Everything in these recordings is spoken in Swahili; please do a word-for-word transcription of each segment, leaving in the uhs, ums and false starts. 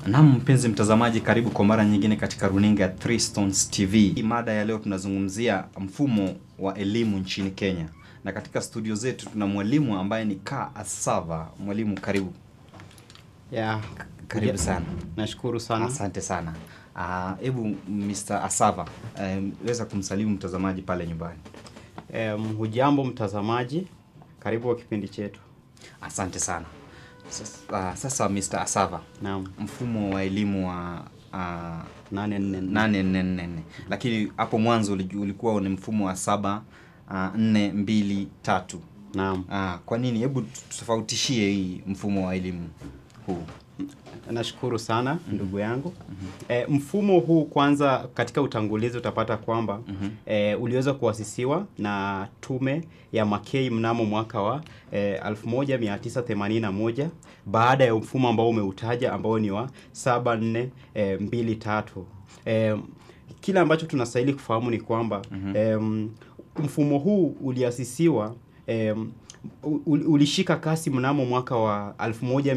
Na mpenzi mtazamaji, karibu kwa mara nyingine katika runinga Three Stones T V. Mada ya leo tunazungumzia mfumo wa elimu nchini Kenya. Na katika studio zetu tuna mwalimu ambaye ni Kaa Asava. Mwalimu, karibu. Yeah, karibu sana. Nashukuru sana. Asante sana. Ah, uh, hebu Mister Asava, um, weza kumsalimu mtazamaji pale nyumbani. Um, hujambo mtazamaji, karibu kwa kipindi chetu. Asante sana. Sasa, uh, sasa Mister Asava, naam, mfumo wa elimu wa uh, nane nne nne, lakini hapo mwanzo ulikuwa ni mfumo wa saba nne mbili tatu. Naam. Ah, kwa nini? Hebu tutofautishie hii mfumo wa elimu huu. Nashukuru sana ndugu yangu. Mm-hmm. E, mfumo huu kwanza katika utangulizi utapata kwamba mm-hmm. e, uliweza kuasisiwa na tume ya Mackay mnamo mwaka wa e, elfu moja mia tisa themanini na moja baada ya mfumo ambao umeutaja ambao ni wa saba nne mbili tatu. E, kila ambacho tunastahili kufahamu ni kwamba mm-hmm. e, mfumo huu uliasisiwa e, ulishika kasi mnamo mwaka wa elfu moja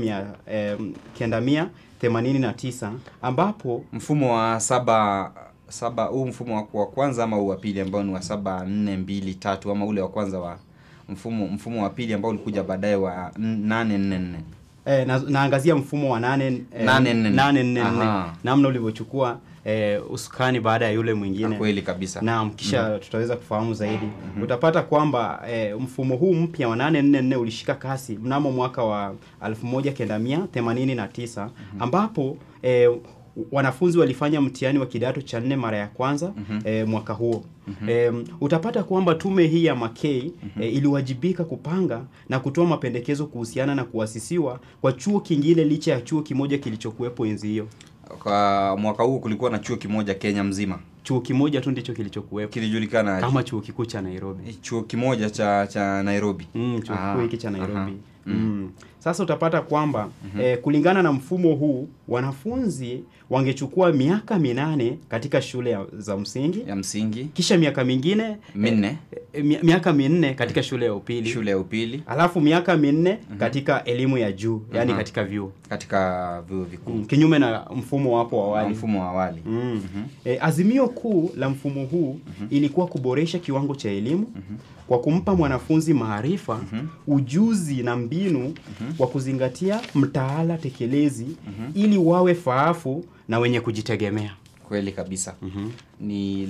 mia themanini na tisa ambapo mfumo wa saba saba huu mfumo wa kwanza ama wa pili ambao ni wa saba nne mbili tatu ama ule wa kwanza wa mfumo mfumo wa pili ambao ulikuja baadaye wa nane nne nne. Eh, na, naangazia mfumo wa nane nne nne namna ulivyochukua E, usukani baada ya yule mwingine. Kweli kabisa. Naam, kisha mm. tutaweza kufahamu zaidi. Mm-hmm. Utapata kwamba e, mfumo huu mpya wa nane nne nne ulishika kasi mnamo mwaka wa elfu moja mia themanini na tisa mm-hmm. ambapo e, wanafunzi walifanya mtihani wa kidato cha nne mara ya kwanza mm-hmm. e, mwaka huo. Mm-hmm. E, utapata kwamba tume hii ya Mackay mm-hmm. e, iliwajibika kupanga na kutoa mapendekezo kuhusiana na kuasisiwa kwa chuo kingine licha ya chuo kimoja kilichokuwepo enzi hiyo. Kwa mwaka huu kulikuwa na chuo kimoja Kenya mzima. Chuo kimoja tu ndicho kilichokuwepo. Kilijulikana kama chuo kikuu cha Nairobi. Chuo kimoja cha cha Nairobi. Mm, chuo kikuu hiki cha Nairobi. Mm. Mm. Sasa utapata kwamba mm-hmm. eh, kulingana na mfumo huu wanafunzi wangechukua miaka minane katika shule ya, za msingi ya msingi, kisha miaka mingine minne eh, eh, miaka minne katika mm. shule ya upili shule ya upili alafu miaka minne mm-hmm. katika elimu ya juu, yani uh-huh. katika vyuo katika vyuo vikuu. Mm, kinyume na mfumo wapo wa awali. Mfumo wa awali. Mm. Mm-hmm. Eh, azimio kuu la mfumo huu mm-hmm. ilikuwa kuboresha kiwango cha elimu mm-hmm. kwa kumpa mwanafunzi maarifa, mm-hmm. ujuzi na mbinu mm-hmm. wa kuzingatia mtaala tekelezi mm-hmm. ili wawe faafu na wenye kujitegemea. Kweli kabisa. Mm-hmm. Ni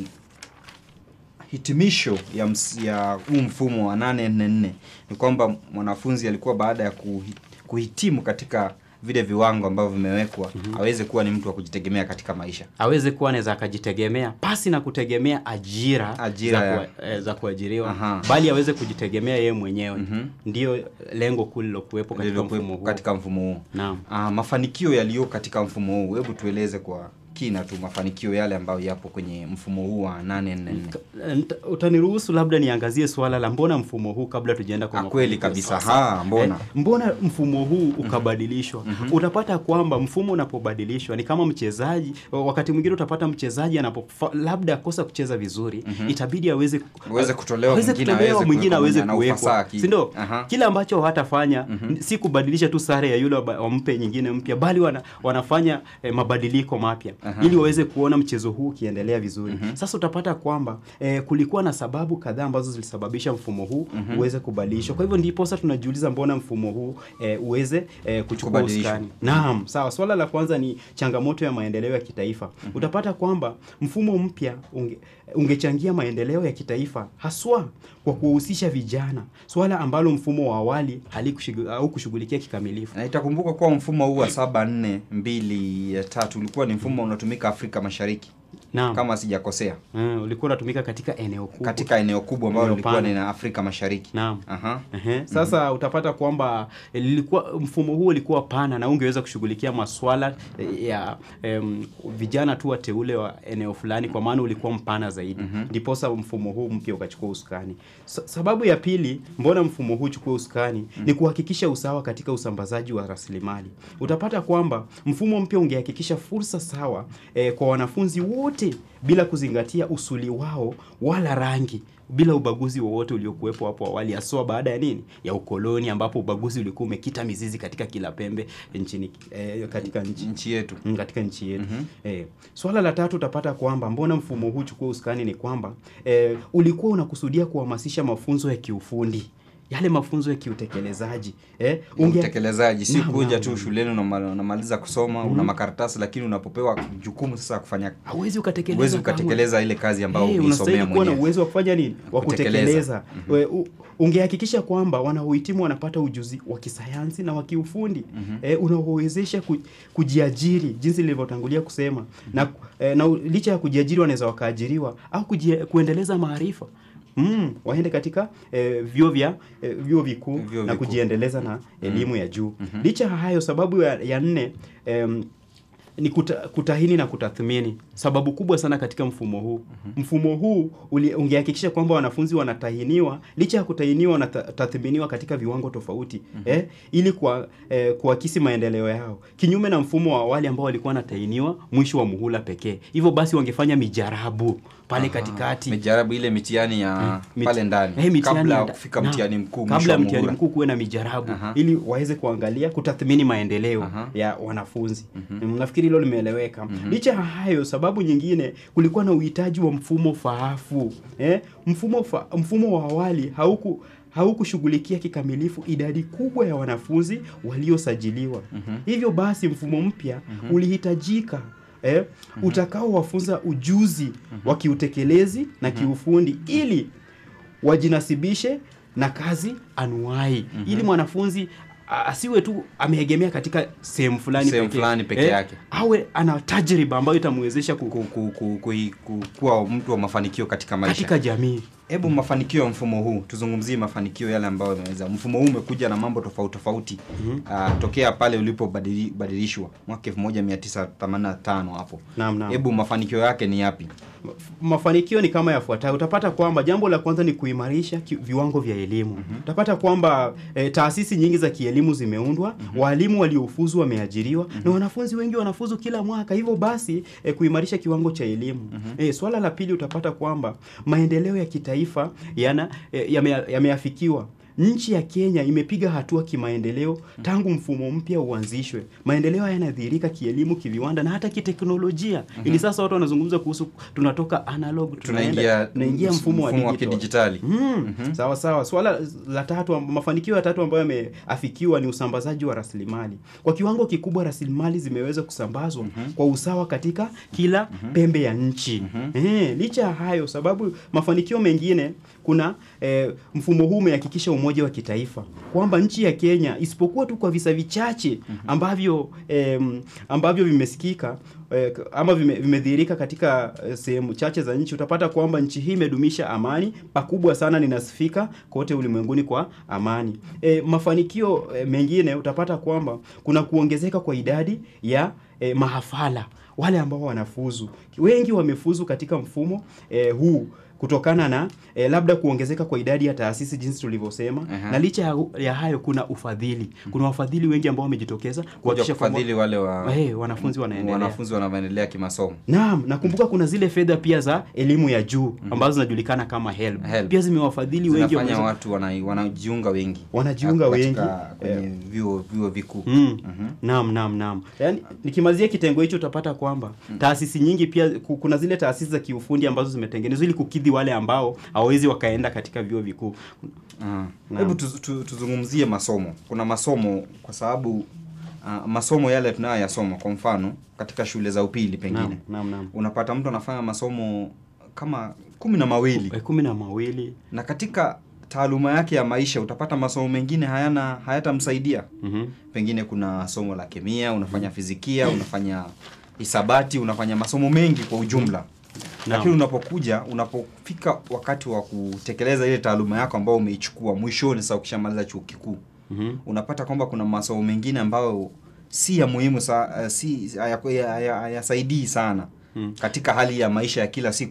hitimisho ya ms, ya mfumo wa nane nne nne ni kwamba mwanafunzi alikuwa baada ya kuhitimu katika vile viwango ambavyo vimewekwa mm-hmm. aweze kuwa ni mtu wa kujitegemea katika maisha. Aweze kuwa anaweza akajitegemea pasi na kutegemea ajira, ajira za, ku, eh, za kuajiriwa. Aha. Bali aweze kujitegemea yeye mwenyewe. Mm-hmm. Ndio lengo kuu lilokuwepo katika mfumo huu. Katika mfumo huu. Naam. Ah, mafanikio yaliyo katika mfumo huu, hebu tueleze kwa kina tu mafanikio yale ambayo yapo kwenye mfumo huu wa nane nne nne. Utaniruhusu labda niangazie swala la mbona mfumo huu kabla tujaenda kwa kweli kabisa. Ha, mbona? Eh, mbona mfumo huu ukabadilishwa? Mm-hmm. Utapata kwamba mfumo unapobadilishwa ni kama mchezaji, wakati mwingine utapata mchezaji anapo labda kosa kucheza vizuri, mm-hmm. itabidi aweze aweze kutolewa mwingine mwingine aweze kuwekwa. Si ndio? Uh-huh. Kila ambacho hatafanya mm-hmm. si kubadilisha tu sare ya yule wampe nyingine mpya, bali wana, wanafanya eh, mabadiliko mapya. Uh-huh. ili waweze kuona mchezo huu ukiendelea vizuri. Mm-hmm. Sasa utapata kwamba eh, kulikuwa na sababu kadhaa ambazo zilisababisha mfumo huu mm-hmm. uweze kubadilishwa. Kwa hivyo ndipo sasa tunajiuliza mbona mfumo huu eh, uweze eh, kuchukua usukani. Naam, sawa. Swala la kwanza ni changamoto ya maendeleo ya kitaifa. Mm-hmm. Utapata kwamba mfumo mpya unge, ungechangia maendeleo ya kitaifa haswa kwa kuhusisha vijana. Swala ambalo mfumo wa awali halikushughulikia kushughulikia kikamilifu. Na itakumbuka kwa mfumo huu wa saba nne mbili tatu ulikuwa ni mfumo unatumika Afrika Mashariki. Naam. Kama sijakosea. Mm, ulikuwa unatumika katika eneo kubwa. Katika eneo kubwa ambalo lilikuwa ni na Afrika Mashariki. Naam. Aha. Uh-huh. Sasa mm-hmm. utapata kwamba lilikuwa mfumo huo ulikuwa pana na ungeweza kushughulikia masuala ya um, vijana tu wateule wa eneo fulani kwa maana ulikuwa mpana zaidi. Ndipo mm-hmm. mfumo huu mpya ukachukua usukani. S- sababu ya pili mbona mfumo huu uchukue usukani mm-hmm. ni kuhakikisha usawa katika usambazaji wa rasilimali. Utapata kwamba mfumo mpya ungehakikisha fursa sawa eh, kwa wanafunzi wote bila kuzingatia usuli wao wala rangi. bila ubaguzi wowote uliokuwepo hapo awali, haswa baada ya nini, ya ukoloni, ambapo ubaguzi ulikuwa umekita mizizi katika kila pembe nchini eh, katika nchi, nchi yetu mm, katika nchi yetu. Mm-hmm. Eh, swala la tatu utapata kwamba mbona mfumo huu chukua usukani ni kwamba eh, ulikuwa unakusudia kuhamasisha mafunzo ya kiufundi, yale mafunzo ya kiutekelezaji, eh unge... utekelezaji si kuja tu shuleni unamaliza kusoma, mm -hmm. una makaratasi, lakini unapopewa jukumu sasa kufanya hauwezi ukatekeleza, uwezi ukatekeleza ile kazi ambayo hey, ulisomea mwenyewe. Una uwezo wa kufanya nini, wa kutekeleza. mm -hmm. Ungehakikisha kwamba wanaohitimu wanapata ujuzi wa kisayansi na wa kiufundi, mm -hmm. eh, unaowezesha ku, kujiajiri jinsi nilivyotangulia kusema, mm -hmm. na eh, na licha ya kujiajiri wanaweza wakaajiriwa au kujie, kuendeleza maarifa. Mm, waende katika eh, vyuo vya eh, vyuo vikuu na kujiendeleza na elimu mm. ya juu. Mm -hmm. Licha hayo, sababu ya, ya nne em, ni kuta, kutahini na kutathmini. Sababu kubwa sana katika mfumo huu. Mm-hmm. Mfumo huu ungehakikisha kwamba wanafunzi wanatahiniwa, licha ya kutahiniwa na tathminiwa katika viwango tofauti, mm-hmm. eh, ili kwa eh, kuakisi maendeleo yao. Kinyume na mfumo wa awali ambao walikuwa wanatahiniwa mwisho wa muhula pekee. Hivyo basi wangefanya mijarabu pale katikati. Mijarabu ile mitihani ya hmm, pale ndani. Hey, kabla ya kufika mtihani mkuu, kabla mtihani mkuu kuwe na mijarabu, uh-huh. ili waweze kuangalia, kutathmini maendeleo, uh-huh. ya wanafunzi. Uh-huh. Nafikiri hilo limeeleweka. Uh-huh. Licha hayo, sababu nyingine, kulikuwa na uhitaji wa mfumo faafu. Eh? Mfumo fa, mfumo wa awali hauku haukushughulikia kikamilifu idadi kubwa ya wanafunzi waliosajiliwa. Uh-huh. Hivyo basi mfumo mpya, uh-huh. ulihitajika eh, uh-huh. utakao wafunza ujuzi, uh-huh. wa kiutekelezi na uh-huh. kiufundi, ili wajinasibishe na kazi anuai, uh-huh. ili mwanafunzi asiwe tu ameegemea katika sehemu fulani pekee fulani peke yake, eh, awe ana tajriba ambayo itamwezesha ku, ku, ku, ku, ku, ku, kuwa mtu wa mafanikio katika maisha, katika jamii. Hebu mafanikio ya mfumo huu, tuzungumzie mafanikio yale ambayo yanaweza. Mfumo huu umekuja na mambo tofauti tofauti, mm -hmm. uh, tokea pale ulipobadilishwa mwaka elfu moja mia tisa themanini na tano hapo. Naam, naam. Hebu mafanikio yake ni yapi? Mafanikio ni kama yafuatayo. Utapata kwamba jambo la kwanza ni kuimarisha ki, viwango vya elimu. Mm-hmm. Utapata kwamba e, taasisi nyingi za kielimu zimeundwa, mm-hmm. walimu waliofuzu wameajiriwa, mm-hmm. na wanafunzi wengi wanafuzu kila mwaka. Hivyo basi e, kuimarisha kiwango cha elimu. Mm-hmm. E, swala la pili, utapata kwamba maendeleo ya kitaifa yana e, yameafikiwa. Yame Nchi ya Kenya imepiga hatua kimaendeleo tangu mfumo mpya uanzishwe. Maendeleo yanadhihirika kielimu, kiviwanda na hata kiteknolojia. Mm-hmm. Ili sasa watu wanazungumza kuhusu tunatoka analog tunaingia tunaingia mfumo, mfumo wa kidijitali. Mm. Mm-hmm. Sawa sawa. Swala la tatu, mafanikio ya tatu ambayo yameafikiwa ni usambazaji wa rasilimali. Kwa kiwango kikubwa rasilimali zimeweza kusambazwa, mm-hmm. kwa usawa katika kila, mm-hmm. pembe ya nchi. Mm-hmm. Eh, licha hayo, sababu mafanikio mengine, kuna eh, mfumo huu umehakikisha umoja wa kitaifa, kwamba nchi ya Kenya, isipokuwa tu kwa visa vichache ambavyo eh, ambavyo vimesikika eh, ama vime, vimedhihirika katika eh, sehemu chache za nchi, utapata kwamba nchi hii imedumisha amani pakubwa sana, ninasifika kote ulimwenguni kwa amani. Eh, mafanikio eh, mengine utapata kwamba kuna kuongezeka kwa idadi ya eh, mahafala, wale ambao wanafuzu. Wengi wamefuzu katika mfumo eh, huu kutokana na eh, labda kuongezeka kwa idadi ya taasisi jinsi tulivyosema. Uh-huh. Na licha ya, ya hayo, kuna ufadhili. Kuna wafadhili wengi ambao wamejitokeza kuhakikisha kufadhili wale wa eh, wanafunzi wanaendelea wanafunzi wanaendelea kimasomo. Naam, nakumbuka kuna zile fedha pia za elimu ya juu ambazo zinajulikana kama HELB. HELB pia zimewafadhili wengi, zinafanya watu wana, wanajiunga wengi. Wanajiunga wengi kwenye eh, vyuo vyuo vikuu. Mm. Uh-huh. Naam, naam, naam. Yaani nikimalizia kitengo hicho, utapata kwamba mm. taasisi nyingi pia, kuna zile taasisi za kiufundi ambazo zimetengenezwa ili kukidhi wale ambao hawezi wakaenda katika vyuo vikuu. Uh, hebu tuz, tuz, tuzungumzie masomo. Kuna masomo kwa sababu uh, masomo yale tunayoyasoma, kwa mfano katika shule za upili pengine. Naam, naam, naam. Unapata mtu anafanya masomo kama kumi na mawili. E, kumi na mawili. Na katika taaluma yake ya maisha utapata masomo mengine hayana hayatamsaidia. Mm-hmm. Pengine kuna somo la kemia, unafanya fizikia, unafanya hisabati, unafanya masomo mengi kwa ujumla. No. Lakini unapokuja, unapofika wakati wa kutekeleza ile taaluma yako ambayo umeichukua mwishoni, sasa ukishamaliza chuo kikuu, mm-hmm. unapata kwamba kuna masomo mengine ambayo si ya muhimu sa, uh, si hayasaidii sana mm. katika hali ya maisha ya kila siku.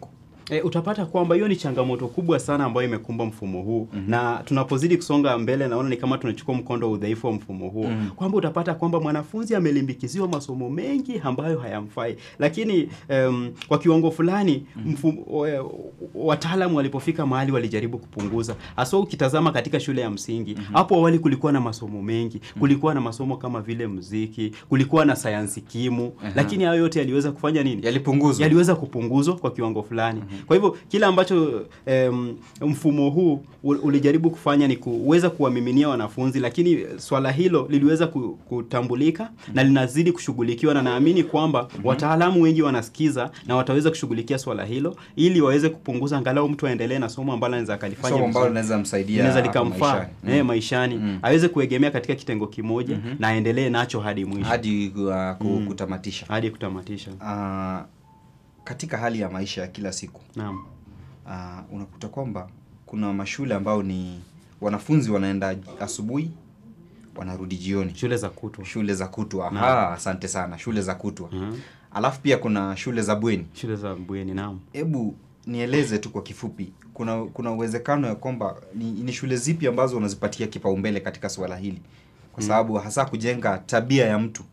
E, utapata kwamba hiyo ni changamoto kubwa sana ambayo imekumba mfumo huu. Mm -hmm. Na tunapozidi kusonga mbele naona ni kama tunachukua mkondo wa udhaifu wa mfumo huu. Mm -hmm. Kwamba utapata kwamba mwanafunzi amelimbikiziwa masomo mengi ambayo hayamfai. Lakini um, kwa kiwango fulani mm -hmm. wataalamu walipofika mahali walijaribu kupunguza. Hasa ukitazama katika shule ya msingi, mm -hmm. hapo awali kulikuwa na masomo mengi. Kulikuwa na masomo kama vile muziki, kulikuwa na sayansi kimu, uh -huh. lakini hayo yote yaliweza kufanya nini? Yalipunguzwa. Yaliweza kupunguzwa kwa kiwango fulani. Mm -hmm. Kwa hivyo kila ambacho um, mfumo huu ulijaribu kufanya ni kuweza kuwamiminia wanafunzi, lakini swala hilo liliweza kutambulika mm -hmm. na linazidi kushughulikiwa, na naamini kwamba mm -hmm. wataalamu wengi wanasikiza na wataweza kushughulikia swala hilo ili waweze kupunguza, angalau mtu aendelee na somo ambalo anaweza kalifanya, somo ambalo linaweza msaidia, linaweza likamfaa maishani, mm. eh, maishani. Mm. aweze kuegemea katika kitengo kimoja mm -hmm. na aendelee nacho hadi mwisho, hadi uh, kutamatisha hadi kutamatisha. Uh, katika hali ya maisha ya kila siku. Naam. Uh, unakuta kwamba kuna mashule ambao ni wanafunzi wanaenda asubuhi wanarudi jioni. Shule za kutwa. Shule za kutwa. Aha, asante sana. Shule za kutwa. Uh -huh. Alafu pia kuna shule za bweni. Shule za bweni, naam. Hebu nieleze tu kwa kifupi, kuna kuna uwezekano ya kwamba ni, ni shule zipi ambazo unazipatia kipaumbele katika swala hili? Kwa sababu hmm. hasa kujenga tabia ya mtu.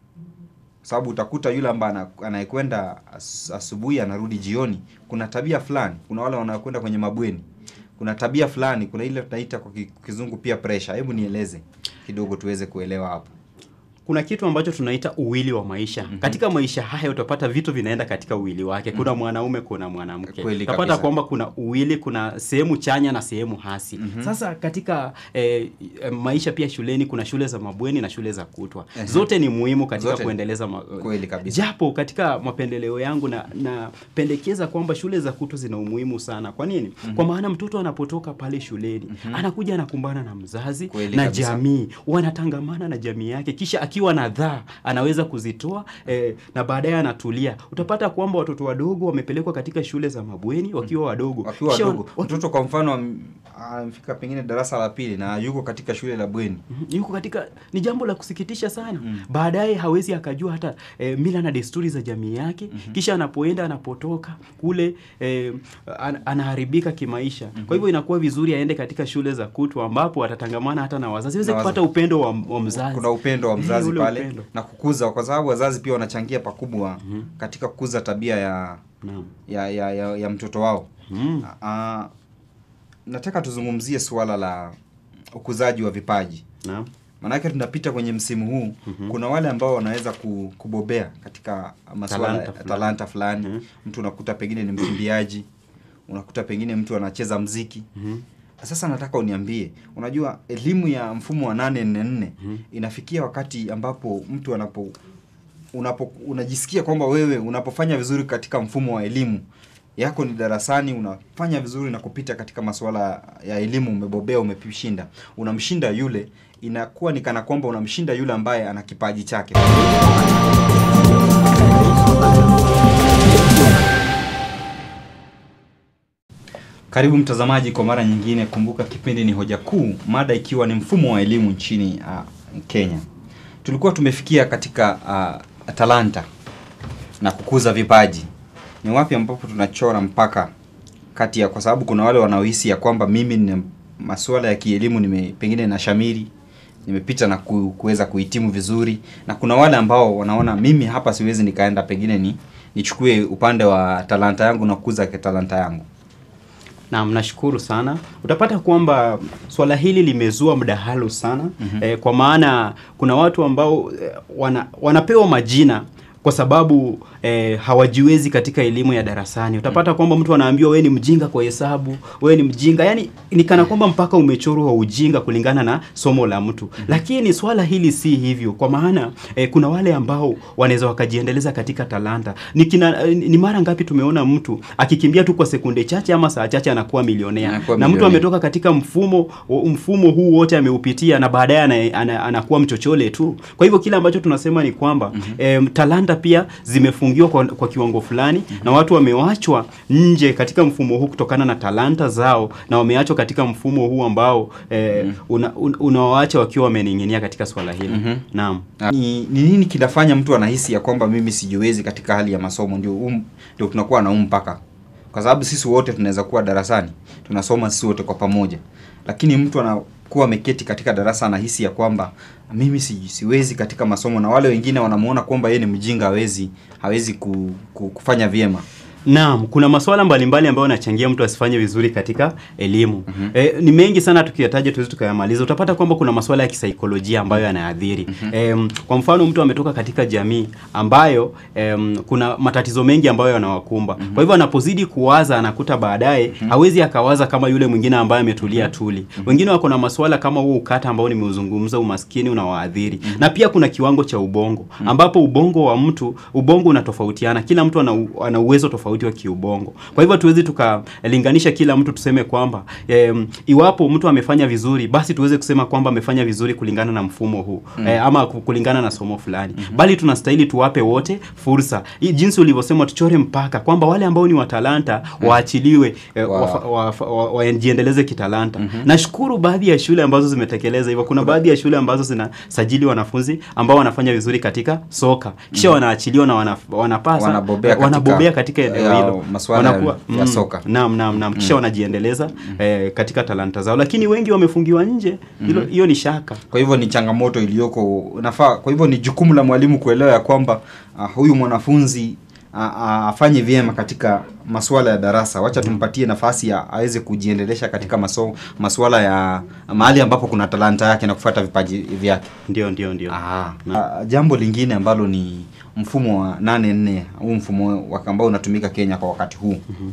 Kwa sababu utakuta yule ambaye anayekwenda asubuhi anarudi jioni, kuna tabia fulani. Kuna wale wanaokwenda kwenye mabweni, kuna tabia fulani, kuna ile tunaita kwa kizungu pia pressure. Hebu nieleze kidogo tuweze kuelewa hapo. Kuna kitu ambacho tunaita uwili wa maisha. Mm -hmm. Katika maisha haya utapata vitu vinaenda katika uwili wake. Kuna mm -hmm. mwanaume, kuna mwanamke. Utapata kwamba kuna uwili, kuna sehemu chanya na sehemu hasi. Mm -hmm. Sasa katika eh, maisha pia shuleni kuna shule za mabweni na shule za kutwa. Mm -hmm. Zote ni muhimu katika Zote. kuendeleza ma... Kweli kabisa. Japo katika mapendeleo yangu na na pendekeza kwamba shule za kutwa zina umuhimu sana. Kwa nini? Mm -hmm. Kwa maana mtoto anapotoka pale shuleni, mm -hmm. anakuja anakumbana na mzazi Kweli na kabisa. jamii, wanatangamana na jamii yake, kisha akiwa na dhaa anaweza kuzitoa eh, na baadaye anatulia. Utapata kwamba watoto wadogo wamepelekwa katika shule za mabweni wakiwa wadogo. Wakiwa wadogo. Mtoto kwa mfano amefika pengine darasa la pili na yuko katika shule la bweni. Mm-hmm. Yuko katika, ni jambo la kusikitisha sana. Mm. Baadaye hawezi akajua hata eh, mila na desturi za jamii yake. Mm-hmm. Kisha anapoenda anapotoka kule eh, an, anaharibika kimaisha. Mm-hmm. Kwa hivyo inakuwa vizuri aende katika shule za kutwa ambapo atatangamana hata na wazazi, aweze kupata upendo wa, wa mzazi. Kuna upendo wa mzazi hey, pale upendo. Na kukuza, kwa sababu wazazi pia wanachangia pakubwa mm-hmm. katika kukuza tabia ya mm. ya, ya, ya ya mtoto wao. Mm. Uh, nataka tuzungumzie suala la ukuzaji wa vipaji. Naam. Maana tunapita kwenye msimu huu, mm-hmm. kuna wale ambao wanaweza kubobea katika masuala talanta, talanta fulani. Mm-hmm. Mtu unakuta pengine ni mkimbiaji, unakuta pengine mtu anacheza muziki. Mm-hmm. Sasa nataka uniambie, unajua elimu ya mfumo wa nane nne nne mm-hmm. inafikia wakati ambapo mtu anapo unapo unajisikia kwamba wewe unapofanya vizuri katika mfumo wa elimu yako ni darasani, unafanya vizuri na kupita katika masuala ya elimu, umebobea, umeshinda, unamshinda yule, inakuwa ni kana kwamba unamshinda yule ambaye ana kipaji chake. Karibu mtazamaji kwa mara nyingine. Kumbuka kipindi ni Hoja Kuu, mada ikiwa ni mfumo wa elimu nchini uh, Kenya. Tulikuwa tumefikia katika uh, talanta na kukuza vipaji. Ni wapi ambapo tunachora mpaka kati ya, kwa sababu kuna wale wanaohisi ya kwamba mimi ni masuala ya kielimu nime pengine na shamiri, nimepita na ku, kuweza kuhitimu vizuri, na kuna wale ambao wanaona mimi hapa siwezi nikaenda pengine ni nichukue upande wa talanta yangu na kukuza talanta yangu. Na mnashukuru sana. Utapata kwamba swala hili limezua mdahalo sana. Mm-hmm. eh, kwa maana kuna watu ambao eh, wana, wanapewa majina kwa sababu eh, hawajiwezi katika elimu ya darasani. Utapata mm. kwamba mtu anaambiwa wewe ni mjinga kwa hesabu, wewe ni mjinga. Yaani ni kana kwamba mpaka umechorwa ujinga kulingana na somo la mtu. Mm. Lakini swala hili si hivyo, kwa maana eh, kuna wale ambao wanaweza wakajiendeleza katika talanta. Ni, kina, eh, ni mara ngapi tumeona mtu akikimbia tu kwa sekunde chache ama saa chache anakuwa milionea. Anakuwa na mtu ametoka katika mfumo mfumo huu wote ameupitia na baadaye anakuwa ana, ana, ana mchochole tu. Kwa hivyo kila ambacho tunasema ni kwamba mm-hmm. eh, talanta pia zimefungiwa kwa, kwa kiwango fulani. Mm-hmm. na watu wamewachwa nje katika mfumo huu kutokana na talanta zao, na wameachwa katika mfumo huu ambao eh, mm-hmm. unawaacha una wakiwa wamening'inia katika swala hili. Mm-hmm. Naam. Ni, ni nini kinafanya mtu anahisi ya kwamba mimi sijiwezi katika hali ya masomo, ndio um, ndio tunakuwa na umpaka kwa sababu sisi wote tunaweza kuwa darasani tunasoma sisi wote kwa pamoja, lakini mtu anakuwa ameketi katika darasa anahisi ya kwamba mimi si, siwezi katika masomo, na wale wengine wanamuona kwamba yeye ni mjinga, hawezi hawezi ku, ku, kufanya vyema. Naam, kuna masuala mbalimbali ambayo yanachangia mtu asifanye vizuri katika elimu. Mm -hmm. E, ni mengi sana tukiyataja tuwezi tukayamaliza. Utapata kwamba kuna masuala ya kisaikolojia ambayo yanaathiri. Mm -hmm. E, kwa mfano mtu ametoka katika jamii ambayo e, kuna matatizo mengi ambayo yanawakumba. Mm -hmm. Kwa hivyo anapozidi kuwaza anakuta baadaye mm -hmm. hawezi akawaza kama yule mwingine ambaye ametulia tuli. Mm -hmm. Wengine wako na masuala kama huo ukata ambao nimeuzungumza, umaskini unawaathiri. Mm -hmm. Na pia kuna kiwango cha ubongo ambapo ubongo wa mtu, ubongo unatofautiana. Kila mtu ana, ana uwezo tofauti wa kiubongo. Kwa hivyo tuwezi tukalinganisha kila mtu tuseme kwamba e, iwapo mtu amefanya vizuri basi tuweze kusema kwamba amefanya vizuri kulingana na mfumo huu mm. e, ama kulingana na somo fulani. Mm -hmm. Bali tunastahili tuwape wote fursa. Hii jinsi ulivyosema tuchore mpaka kwamba wale ambao ni watalanta mm. waachiliwe e, wow. wajiendeleze wa, wa, wa kitalanta. Mm -hmm. Nashukuru baadhi ya shule ambazo zimetekeleza hivyo. Kuna baadhi ya shule ambazo zinasajili wanafunzi ambao wanafanya vizuri katika soka. Kisha mm -hmm. wanaachiliwa na wana, wanapasa wanabobea katika, wanabobea katika eneo hilo, masuala wanakuwa, ya mm, soka. Naam naam naam, kisha mm. wanajiendeleza mm. eh, katika talanta zao, lakini wengi wamefungiwa nje. Hilo mm. hiyo ni shaka. Kwa hivyo ni changamoto iliyoko nafaa. Kwa hivyo ni jukumu la mwalimu kuelewa ya kwamba uh, huyu mwanafunzi afanye vyema katika masuala ya darasa. Wacha tumpatie nafasi ya aweze kujiendelesha katika masomo, masuala ya mahali ambapo kuna talanta yake na kufuata vipaji vyake. Ndio ndio ndio. Ah, uh, jambo lingine ambalo ni mfumo wa nane nne, huu mfumo wa ambao unatumika Kenya kwa wakati huu. Mm-hmm.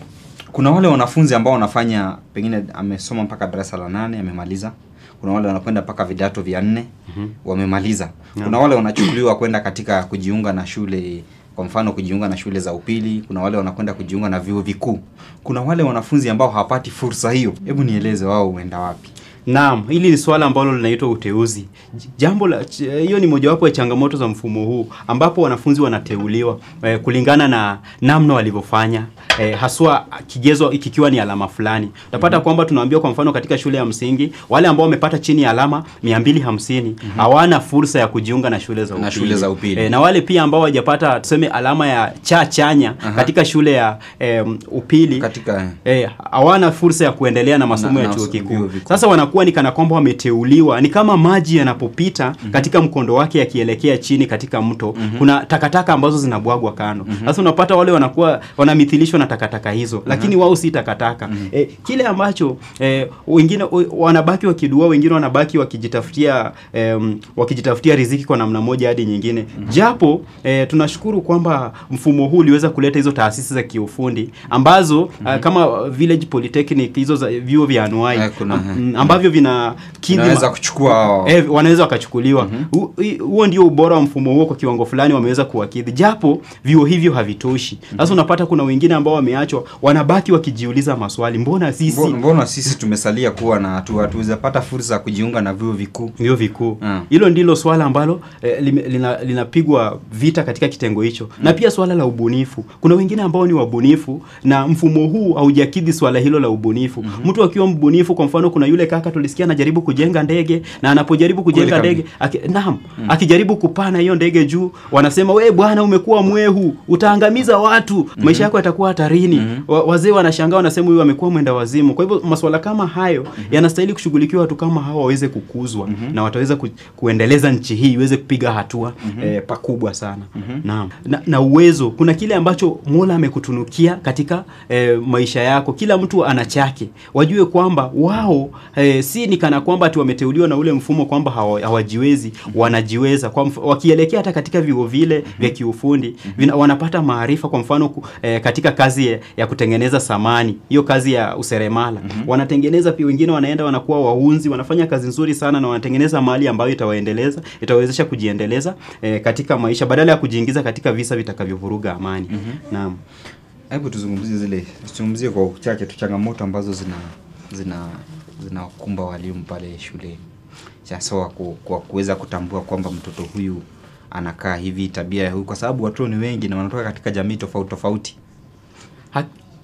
Kuna wale wanafunzi ambao wanafanya pengine amesoma mpaka darasa la nane amemaliza. Kuna wale wanakwenda mpaka vidato vya nne mm-hmm. wamemaliza. Yeah. Kuna wale wanachukuliwa kwenda katika kujiunga na shule, kwa mfano kujiunga na shule za upili. Kuna wale wanakwenda kujiunga na vyuo vikuu. Kuna wale wanafunzi ambao hawapati fursa hiyo. Hebu nieleze wao uenda wapi? Naam, hili ni swala ambalo linaitwa uteuzi. Jambo la hiyo ni mojawapo ya changamoto za mfumo huu ambapo wanafunzi wanateuliwa eh, kulingana na namna walivyofanya. Eh, haswa kigezo ikikiwa ni alama fulani. Utapata mm -hmm. kwamba tunaambiwa kwa mfano katika shule ya msingi wale ambao wamepata chini ya alama mia mbili hamsini hawana mm -hmm. fursa ya kujiunga na shule za upili. Na shule za upili. Eh, na wale pia ambao hawajapata tuseme alama ya cha chanya uh -huh. katika shule ya eh, upili katika eh hawana fursa ya kuendelea na masomo ya chuo kikuu. Sasa wanakuwa ni kana kwamba wameteuliwa. Ni kama maji yanapopita mm -hmm. katika mkondo wake yakielekea chini katika mto, mm -hmm. kuna takataka ambazo zinabwagwa kando. Sasa mm -hmm. unapata wale wanakuwa wanamithilishwa na takataka hizo, mm -hmm. lakini wao si takataka. Mm -hmm. E, kile ambacho e, wengine wanabaki wakidua, wengine wanabaki wakijitafutia e, wakijitafutia riziki kwa namna moja hadi nyingine. Mm -hmm. Japo e, tunashukuru kwamba mfumo huu uliweza kuleta hizo taasisi za kiufundi ambazo mm -hmm. a, kama Village Polytechnic, hizo za vyuo vya anuai am, ambavyo vina wanaweza kuchukua eh, wanaweza wakachukuliwa. Huo mm -hmm. ndio ubora wa mfumo huo, kwa kiwango fulani wameweza kuwakidhi, japo vyuo hivyo havitoshi. Sasa mm -hmm. unapata kuna wengine ambao wameachwa, wanabaki wakijiuliza maswali, mbona sisi mbona, mbona sisi tumesalia kuwa na watu hatuwezapata fursa ya kujiunga na vyuo vikuu vyuo vikuu. Hilo mm. ndilo swala ambalo eh, linapigwa lina vita katika kitengo hicho. Mm. Na pia swala la ubunifu. Kuna wengine ambao ni wabunifu na mfumo huu haujakidhi swala hilo la ubunifu. Mm -hmm. Mtu akiwa mbunifu, kwa mfano kuna yule kaka tulisikia anajaribu kujenga ndege, na anapojaribu kujenga ndege aki, naam mm. akijaribu kupana hiyo ndege juu, wanasema we bwana umekuwa mwehu, utaangamiza watu, mm -hmm. maisha yako yatakuwa hatarini. Mm -hmm. Wazee wanashangaa, wanasema huyu amekuwa mwenda wazimu. Kwa hivyo masuala kama hayo mm -hmm. yanastahili kushughulikiwa, watu kama hao waweze kukuzwa. Mm -hmm. na wataweza ku, kuendeleza nchi hii iweze kupiga hatua mm -hmm. eh, pakubwa sana. Mm -hmm. naam na, na uwezo, kuna kile ambacho Mola amekutunukia katika eh, maisha yako. Kila mtu ana chake. Wajue kwamba wao eh, si ni kana kwamba ati wameteuliwa na ule mfumo kwamba hawajiwezi, wanajiweza. Kwa wakielekea hata katika vyuo vile vya kiufundi, vina, wanapata maarifa. Kwa mfano eh, katika kazi ya, ya kutengeneza samani, hiyo kazi ya useremala, mm -hmm. wanatengeneza pia, wengine wanaenda wanakuwa waunzi, wanafanya kazi nzuri sana na wanatengeneza mali ambayo itawaendeleza, itawezesha kujiendeleza eh, katika maisha badala ya kujiingiza katika visa vitakavyovuruga amani. Mm -hmm. Naam. Hebu tuzungumzie zile, tuzungumzie kwa uchache tu changamoto ambazo zina zina zinakumba walimu pale shule. Chasoa kwa kuweza kutambua kwamba mtoto huyu anakaa hivi, tabia huyu, kwa sababu watoto ni wengi na wanatoka katika jamii tofauti tofauti. Ha,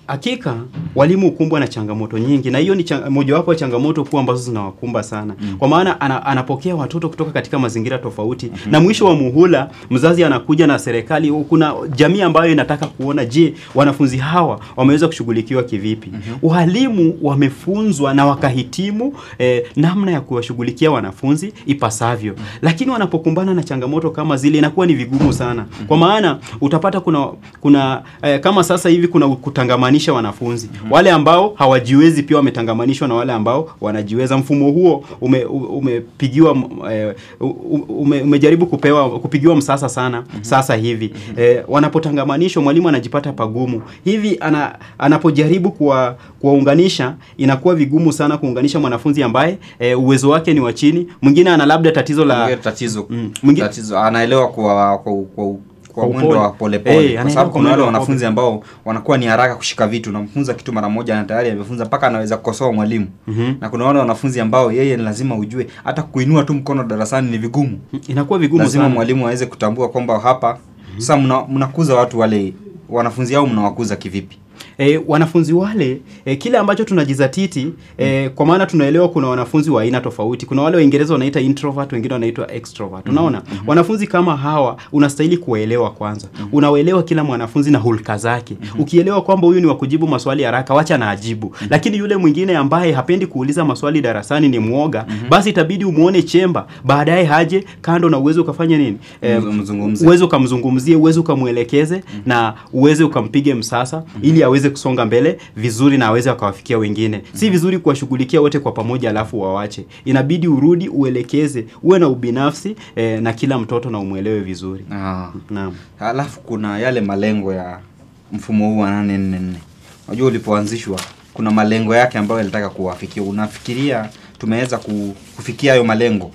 Hakika walimu hukumbwa na changamoto nyingi, na hiyo ni mojawapo ya changamoto kuu ambazo zinawakumba sana. Mm. Kwa maana ana, anapokea watoto kutoka katika mazingira tofauti. Mm-hmm. Na mwisho wa muhula mzazi anakuja na serikali, kuna jamii ambayo inataka kuona je, wanafunzi hawa wameweza kushughulikiwa kivipi? Mm-hmm. Walimu wamefunzwa na wakahitimu eh, namna ya kuwashughulikia wanafunzi ipasavyo. Mm-hmm. Lakini wanapokumbana na changamoto kama zile inakuwa ni vigumu sana. Mm-hmm. Kwa maana utapata kuna kuna eh, kama sasa hivi kuna kutangamana wanafunzi. Mm-hmm. Wale ambao hawajiwezi pia wametangamanishwa na wale ambao wanajiweza. Mfumo huo ume, umepigiwa ume, umejaribu kupewa kupigiwa msasa sana. Mm-hmm. Sasa hivi. Mm-hmm. E, wanapotangamanishwa mwalimu anajipata pagumu. Hivi ana, anapojaribu kuwa kuwaunganisha inakuwa vigumu sana kuunganisha mwanafunzi ambaye e, uwezo wake ni wa chini. Mwingine ana labda tatizo la mwingine tatizo. Mm, mwingine tatizo anaelewa kwa kwa, kwa kwa mwendo wa pole pole. Hey, kwa sababu kuna wale wanafunzi ambao wanakuwa ni haraka kushika vitu, unamfunza kitu mara moja na tayari amefunza mpaka anaweza kukosoa mwalimu. Mm-hmm. Na kuna wale wanafunzi ambao yeye ni lazima ujue hata kuinua tu mkono darasani ni vigumu. Inakuwa vigumu lazima sana. Mwalimu aweze kutambua kwamba hapa. Mm-hmm. Sasa mna, mnakuza watu wale wanafunzi hao mnawakuza kivipi? E, wanafunzi wale e, kile ambacho tunajizatiti e, kwa maana tunaelewa kuna wanafunzi wa aina tofauti. Kuna wale Waingereza wanaita introvert, wengine wanaitwa extrovert. Unaona? Mm-hmm. Wanafunzi kama hawa unastahili kuwaelewa kwanza. Mm-hmm. Unawaelewa kila mwanafunzi na hulka zake. Mm-hmm. Ukielewa kwamba huyu ni wa kujibu maswali haraka, wacha na ajibu. Mm-hmm. Lakini yule mwingine ambaye hapendi kuuliza maswali darasani ni muoga, mm-hmm. basi itabidi umuone chemba, baadaye haje kando na uwezo ukafanya nini? E, uwezo ukamzungumzie, uwezo ukamuelekeze. Mm-hmm. na uwezo ukampige msasa. Mm-hmm. ili aweze kusonga mbele vizuri na aweze akawafikia wengine. Mm-hmm. Si vizuri kuwashughulikia wote kwa pamoja alafu wawache. Inabidi urudi uelekeze, uwe na ubinafsi eh, na kila mtoto na umuelewe vizuri. Ah. Naam. Alafu kuna yale malengo ya mfumo huu wa nane nne nne. Unajua ulipoanzishwa kuna malengo yake ambayo yalitaka kuwafikia. Unafikiria tumeweza kufikia hayo malengo?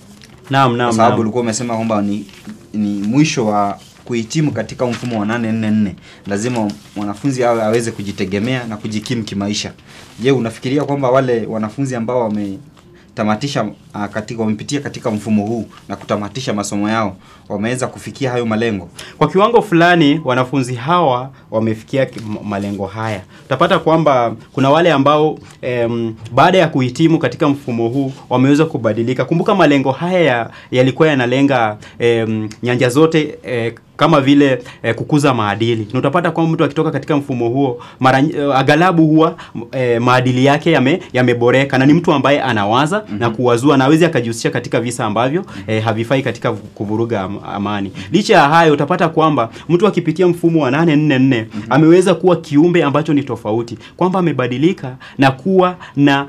Naam, naam. Kwa sababu ulikuwa umesema kwamba ni ni mwisho wa kuhitimu katika mfumo wa nane nne nne lazima mwanafunzi awe aweze kujitegemea na kujikimu kimaisha. Je, unafikiria kwamba wale wanafunzi ambao wametamatisha uh, katika wamepitia katika mfumo huu na kutamatisha masomo yao wameweza kufikia hayo malengo? Kwa kiwango fulani wanafunzi hawa wamefikia malengo haya. Utapata kwamba kuna wale ambao em, baada ya kuhitimu katika mfumo huu wameweza kubadilika. Kumbuka malengo haya yalikuwa yanalenga em, nyanja zote eh, kama vile eh, kukuza maadili. Na utapata kwamba mtu akitoka katika mfumo huo mara eh, agalabu huwa eh, maadili yake yame yameboreka na ni mtu ambaye anawaza. Mm-hmm. na kuwazua na hawezi akajihusisha katika visa ambavyo eh, havifai katika kuvuruga amani. Mm-hmm. Licha ya hayo utapata kwamba mtu akipitia mfumo wa nane nne nne. Mm-hmm. ameweza kuwa kiumbe ambacho ni tofauti, kwamba amebadilika na kuwa na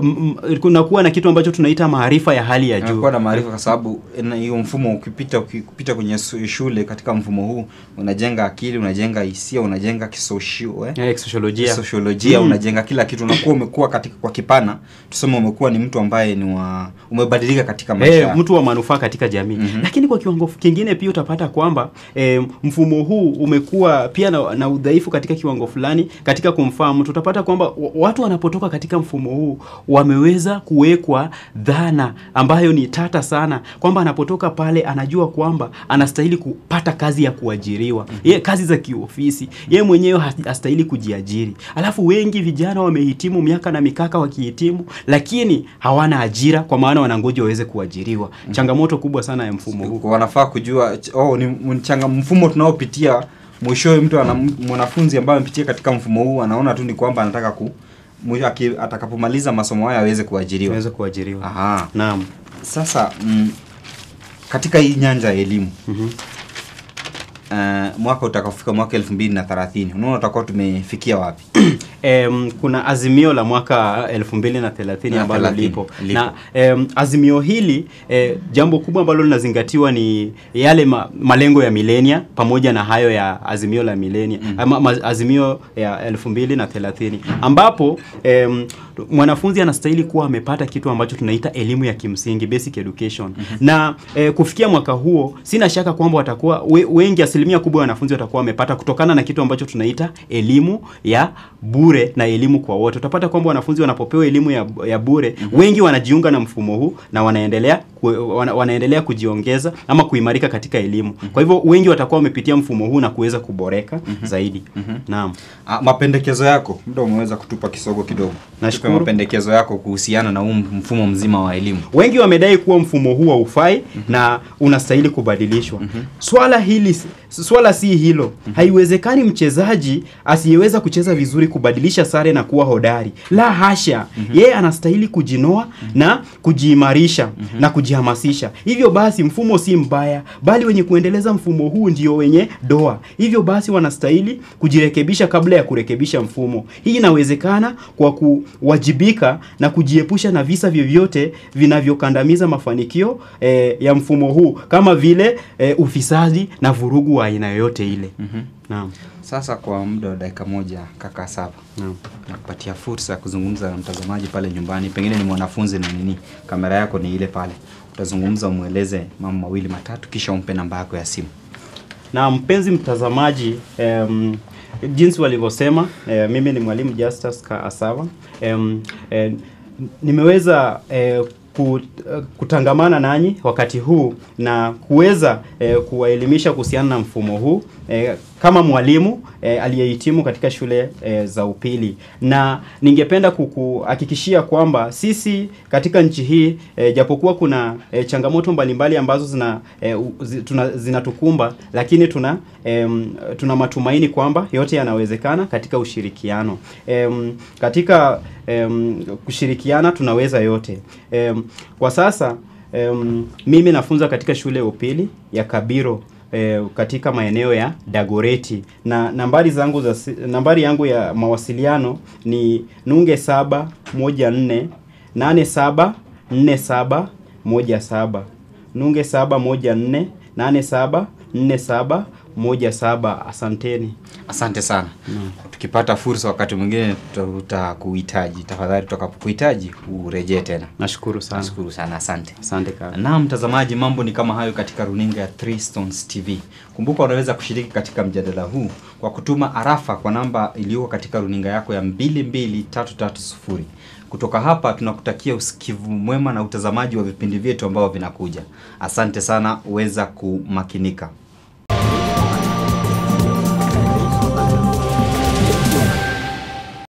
kuna kuwa na kitu ambacho tunaita maarifa ya hali ya juu. Kwa na maarifa kwa sababu hiyo mfumo ukipita ukipita kwenye shule katika mfumo huu unajenga akili, unajenga hisia, unajenga kisosio eh yeah, sociolojia. Sociolojia mm. unajenga kila kitu, unakuwa umekuwa katika kwa kipana tuseme umekuwa ni mtu ambaye ni wa umebadilika katika maisha. Eh, mtu wa manufaa katika jamii. Mm-hmm. Lakini kwa kiwango kingine pia utapata kwamba eh, mfumo huu umekuwa pia na, na udhaifu katika kiwango fulani katika kumfahamu. Tutapata kwamba watu wanapotoka katika mfumo huu wameweza kuwekwa dhana ambayo ni tata sana, kwamba anapotoka pale anajua kwamba anastahili kupata kazi ya kuajiriwa. Mm-hmm. Ye, kazi za kiofisi. Yeye mwenyewe hastahili kujiajiri. Alafu wengi vijana wamehitimu miaka na mikaka wakihitimu lakini hawana ajira kwa maana wanangoja waweze kuajiriwa. Mm-hmm. Changamoto kubwa sana ya mfumo huu. Wanafaa kujua oh ni mchanga mfumo tunaopitia mwishowe mtu ana mwanafunzi ambaye amepitia katika mfumo huu anaona tu ni kwamba anataka ku mwisho atakapomaliza masomo haya aweze kuajiriwa. Aweze kuajiriwa. Aha. Naam. Sasa mm, katika hii nyanja ya elimu. Mhm. Uh, mwaka utakapofika mwaka elfu mbili na thelathini unaona tutakuwa tumefikia wapi? um, kuna azimio la mwaka elfu mbili na thelathini ambalo lipo. Na um, azimio hili eh, jambo kubwa ambalo linazingatiwa ni yale ma, malengo ya milenia pamoja na hayo ya azimio la milenia. Mm. Ama, ma, azimio ya elfu mbili na thelathini ambapo um, mwanafunzi anastahili kuwa amepata kitu ambacho tunaita elimu ya kimsingi, basic education. Mm-hmm. Na eh, kufikia mwaka huo sina shaka kwamba watakuwa we, wengi asilimia kubwa wanafunzi watakuwa wamepata kutokana na kitu ambacho tunaita elimu ya bure na elimu kwa wote. Utapata kwamba wanafunzi wanapopewa elimu ya, ya bure. Mm-hmm. wengi wanajiunga na mfumo huu na wanaendelea ku, wana, wanaendelea kujiongeza ama kuimarika katika elimu. Mm -hmm. Kwa hivyo wengi watakuwa wamepitia mfumo huu na kuweza kuboreka mm -hmm. zaidi. Mm -hmm. Naam. Ah, mapendekezo yako, muda umeweza kutupa kisogo kidogo. Nashukuru. Mapendekezo yako kuhusiana na um, mfumo mzima wa elimu. Wengi wamedai kuwa mfumo huu haufai mm -hmm. na unastahili kubadilishwa. Mm -hmm. Swala hili swala si hilo. Mm -hmm. Haiwezekani mchezaji asiyeweza kucheza vizuri kubadilisha sare na kuwa hodari. La hasha. Mm -hmm. Yeye anastahili kujinoa mm -hmm. na kujiimarisha mm -hmm. na kujihamasisha. Hivyo basi mfumo si mbaya, bali wenye kuendeleza mfumo huu ndio wenye doa. Hivyo basi wanastahili kujirekebisha kabla ya kurekebisha mfumo. Hii inawezekana kwa kuwajibika na kujiepusha na visa vyovyote vinavyokandamiza mafanikio eh, ya mfumo huu kama vile eh, ufisadi na vurugu wa aina yoyote ile. Mm -hmm. Naam. Sasa kwa muda wa dakika moja kaka Saba. Naam. Nakupatia fursa ya kuzungumza na mtazamaji pale nyumbani. Pengine ni mwanafunzi na nini? Kamera yako ni ile pale. Utazungumza, umueleze mambo mawili matatu kisha umpe namba yako ya simu. Na mpenzi mtazamaji, um, jinsi walivyosema, eh, mimi ni mwalimu Justus Asava. Um, eh, nimeweza eh, kutangamana nanyi wakati huu na kuweza eh, kuwaelimisha kuhusiana na mfumo huu eh, kama mwalimu eh, aliyehitimu katika shule eh, za upili, na ningependa kukuhakikishia kwamba sisi katika nchi hii eh, japokuwa kuna eh, changamoto mbalimbali ambazo zina eh, tuna, zinatukumba, lakini tuna eh, tuna matumaini kwamba yote yanawezekana katika ushirikiano. Eh, katika eh, kushirikiana tunaweza yote. Eh, kwa sasa eh, mimi nafunza katika shule ya upili ya Kabiro E, katika maeneo ya Dagoreti, na nambari zangu za nambari yangu ya mawasiliano ni nunge saba moja nne nane saba nne saba moja saba, nunge saba moja nne nane saba nne saba moja saba. Asanteni. Asante sana. Mm. Tukipata fursa wakati mwingine tutakuhitaji, tafadhali tutakapokuhitaji urejee tena. Nashukuru sana. Nashukuru sana. Asante. Asante kaka. Na mtazamaji, mambo ni kama hayo katika runinga ya Three Stones T V. Kumbuka unaweza kushiriki katika mjadala huu kwa kutuma arafa kwa namba iliyoko katika runinga yako ya mbili mbili tatu tatu sufuri. Kutoka hapa tunakutakia usikivu mwema na utazamaji wa vipindi vyetu ambao vinakuja. Asante sana, uweza kumakinika.